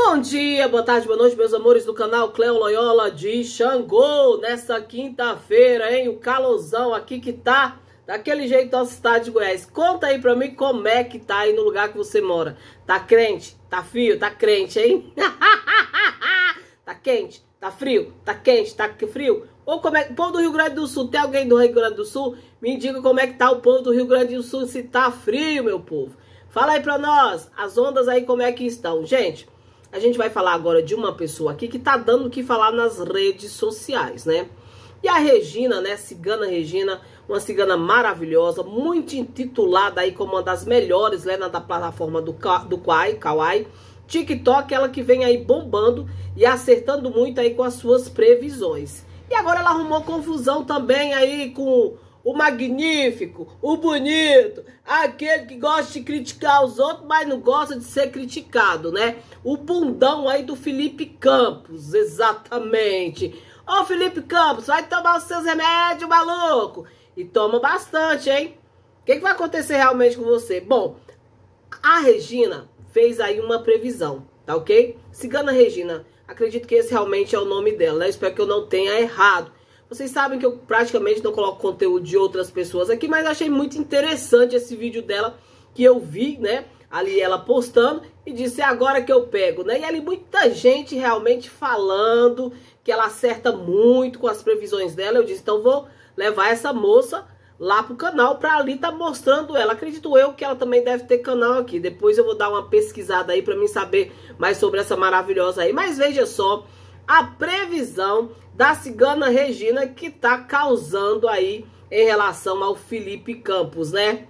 Bom dia, boa tarde, boa noite, meus amores do canal Cleo Loyola de Xangô. Nessa quinta-feira, hein? O calorzão aqui que tá daquele jeito na cidade de Goiás. Conta aí pra mim como é que tá aí no lugar que você mora. Tá crente? Tá frio? Tá crente, hein? Tá quente? Tá frio? Tá quente? Tá frio? Ou como é que o povo do Rio Grande do Sul, tem alguém do Rio Grande do Sul? Me diga como é que tá o povo do Rio Grande do Sul, se tá frio, meu povo. Fala aí pra nós, as ondas aí como é que estão. Gente, a gente vai falar agora de uma pessoa aqui que tá dando o que falar nas redes sociais, né? E a Regina, né, Cigana Regina, uma cigana maravilhosa, muito intitulada aí como uma das melhores, né, da plataforma do Kawaii, TikTok, ela que vem aí bombando e acertando muito aí com as suas previsões. E agora ela arrumou confusão também aí com o magnífico, o bonito, aquele que gosta de criticar os outros, mas não gosta de ser criticado, né? O bundão aí do Felipe Campos, exatamente. Ô Felipe Campos, vai tomar os seus remédios, maluco. E toma bastante, hein? O que vai acontecer realmente com você? Bom, a Regina fez aí uma previsão, tá ok? Cigana Regina, acredito que esse realmente é o nome dela, né? Espero que eu não tenha errado. Vocês sabem que eu praticamente não coloco conteúdo de outras pessoas aqui, mas achei muito interessante esse vídeo dela que eu vi, né? Ali ela postando e disse, é agora que eu pego, né? E ali muita gente realmente falando que ela acerta muito com as previsões dela. Eu disse, então vou levar essa moça lá pro canal pra ali tá mostrando ela. Acredito eu que ela também deve ter canal aqui. Depois eu vou dar uma pesquisada aí pra mim saber mais sobre essa maravilhosa aí. Mas veja só a previsão da Cigana Regina que tá causando aí em relação ao Felipe Campos, né?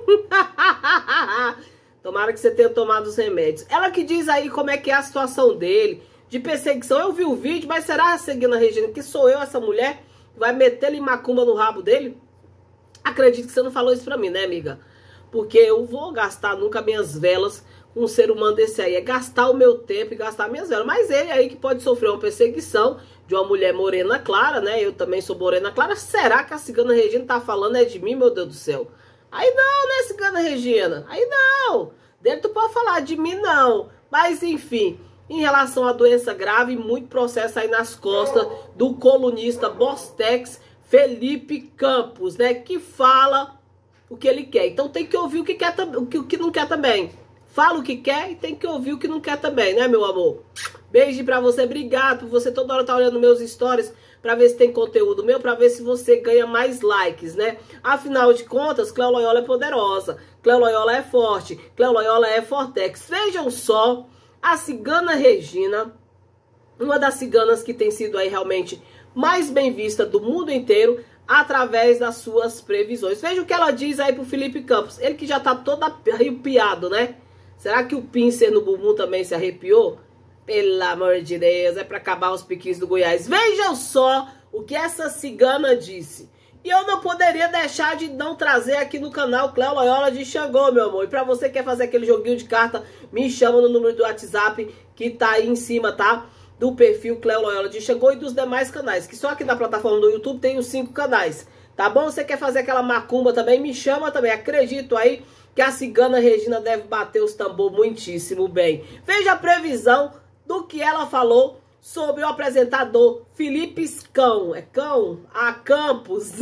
Tomara que você tenha tomado os remédios. Ela que diz aí como é que é a situação dele, de perseguição. Eu vi o vídeo, mas será a Cigana Regina que sou eu, essa mulher, que vai meter-lhe macumba no rabo dele? Acredito que você não falou isso pra mim, né, amiga? Porque eu vou gastar nunca minhas velas com um ser humano desse aí. É gastar o meu tempo e gastar minhas velas. Mas ele aí que pode sofrer uma perseguição de uma mulher morena clara, né? Eu também sou morena clara. Será que a Cigana Regina tá falando é de mim, meu Deus do céu? Aí não, né, Cigana Regina? Aí não. Dele tu pode falar de mim, não. Mas, enfim, em relação à doença grave, muito processo aí nas costas do colunista Bostex Felipe Campos, né? Que fala o que ele quer. Então tem que ouvir o que quer, o que não quer também. Fala o que quer e tem que ouvir o que não quer também, né, meu amor? Beijo pra você, obrigado por você toda hora tá olhando meus stories pra ver se tem conteúdo meu, pra ver se você ganha mais likes, né? Afinal de contas, Cleo Loyola é poderosa, Cleo Loyola é forte, Cleo Loyola é Fortex. Vejam só, a Cigana Regina, uma das ciganas que tem sido aí realmente mais bem vista do mundo inteiro, através das suas previsões. Veja o que ela diz aí pro Felipe Campos, ele que já tá todo arrepiado, né? Será que o pincer no bumbum também se arrepiou? Pelo amor de Deus, é pra acabar os piquinhos do Goiás. Vejam só o que essa cigana disse. E eu não poderia deixar de não trazer aqui no canal Cleo Loyola de Xangô, meu amor. E pra você que quer fazer aquele joguinho de carta, me chama no número do WhatsApp que tá aí em cima, tá? Do perfil Cleo Loyola de Xangô e dos demais canais. Que só aqui na plataforma do YouTube tem os 5 canais. Tá bom? Você quer fazer aquela macumba também? Me chama também. Acredito aí que a Cigana Regina deve bater os tambor muitíssimo bem. Veja a previsão do que ela falou sobre o apresentador Felipe Cão. É Cão? Ah, Campos.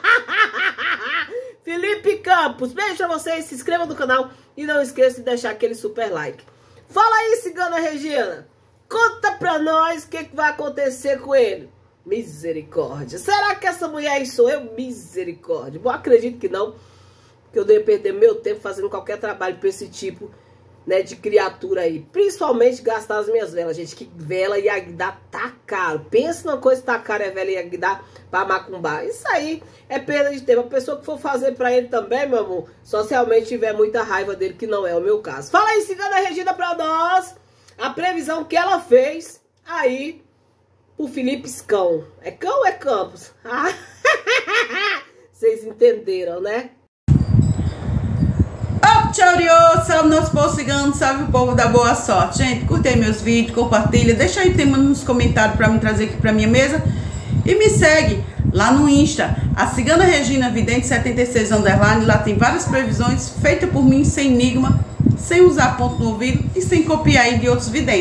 Felipe Campos. Beijo pra vocês, se inscreva no canal e não esqueça de deixar aquele super like. Fala aí, Cigana Regina. Conta pra nós o que vai acontecer com ele. Misericórdia. Será que essa mulher aí sou eu? Misericórdia. Bom, acredito que não. Que eu devo perder meu tempo fazendo qualquer trabalho pra esse tipo, né, de criatura aí. Principalmente gastar as minhas velas, gente. Que vela e Agdá tá caro. Pensa numa coisa que tá cara, é vela e Agdá pra macumbar. Isso aí é perda de tempo. A pessoa que for fazer pra ele também, meu amor, só se realmente tiver muita raiva dele, que não é o meu caso. Fala aí, Cigana Regina, pra nós a previsão que ela fez aí pro Felipe Cão. É Cão ou é Campos? Ah, vocês entenderam, né? Tchau, salve nosso povo cigano, salve o povo da boa sorte. Gente, curte aí meus vídeos, compartilha, deixa aí tema nos comentários pra me trazer aqui pra minha mesa. E me segue lá no Insta, a Cigana Regina Vidente 76 _, lá tem várias previsões feitas por mim, sem enigma, sem usar ponto no ouvido e sem copiar aí de outros videntes.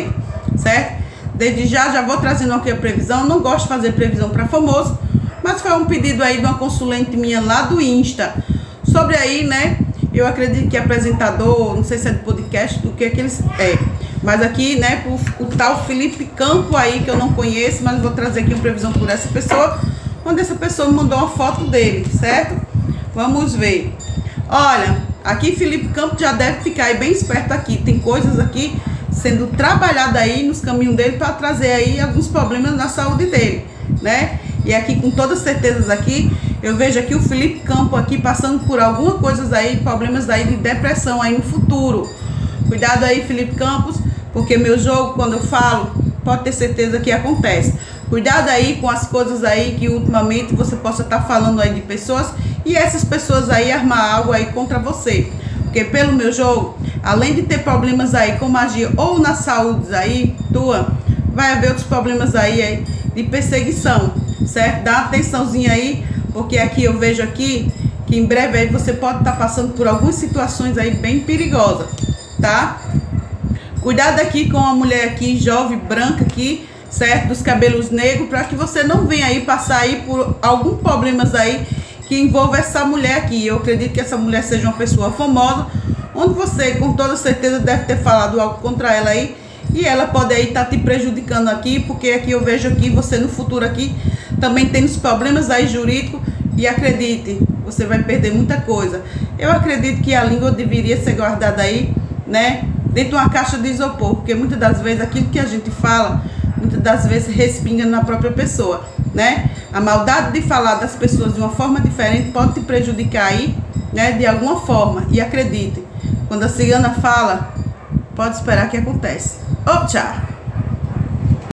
certo? Desde já vou trazendo aqui a previsão. Não gosto de fazer previsão para famoso, mas foi um pedido aí de uma consulente minha lá do Insta, sobre aí, né? Eu acredito que apresentador, não sei se é de podcast, do que eles é. Mas aqui, né, o tal Felipe Campos aí, que eu não conheço, mas vou trazer aqui uma previsão por essa pessoa, onde essa pessoa me mandou uma foto dele, certo? Vamos ver. Olha, aqui Felipe Campos já deve ficar aí bem esperto aqui. Tem coisas aqui sendo trabalhada aí nos caminhos dele para trazer aí alguns problemas na saúde dele, né? E aqui com toda certeza aqui, eu vejo aqui o Felipe Campos aqui passando por algumas coisas aí, problemas aí de depressão aí no futuro. Cuidado aí, Felipe Campos, porque meu jogo, quando eu falo, pode ter certeza que acontece. Cuidado aí com as coisas aí que ultimamente você possa estar falando aí de pessoas e essas pessoas aí armar algo aí contra você. Porque pelo meu jogo, além de ter problemas aí com magia ou na saúde aí tua, vai haver outros problemas aí de perseguição, certo? Dá uma atençãozinha aí, porque aqui eu vejo aqui que em breve aí você pode estar passando por algumas situações aí bem perigosas, tá? Cuidado aqui com a mulher aqui, jovem, branca aqui, certo? Dos cabelos negros, para que você não venha aí passar aí por alguns problemas aí que envolve essa mulher aqui. Eu acredito que essa mulher seja uma pessoa famosa, onde você com toda certeza deve ter falado algo contra ela aí, e ela pode aí estar te prejudicando aqui, porque aqui eu vejo aqui você no futuro aqui também tem os problemas aí jurídicos, e acredite, você vai perder muita coisa. Eu acredito que a língua deveria ser guardada aí, né, dentro de uma caixa de isopor, porque muitas das vezes aquilo que a gente fala, muitas das vezes respinga na própria pessoa, né? A maldade de falar das pessoas de uma forma diferente pode te prejudicar aí, né, de alguma forma. E acredite, quando a cigana fala, pode esperar que acontece. Tchau!